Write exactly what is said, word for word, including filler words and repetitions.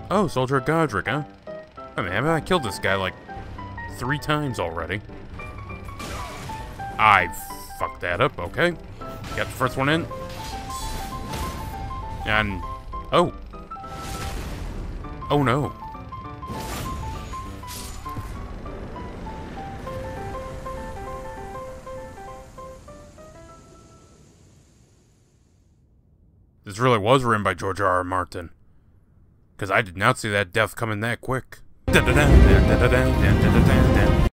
Oh, Soldier Godric, huh? I mean, I killed this guy like three times already. I fucked that up, okay. Got the first one in. And... oh. Oh no. This really was written by George R. R. Martin. Because I did not see that death coming that quick.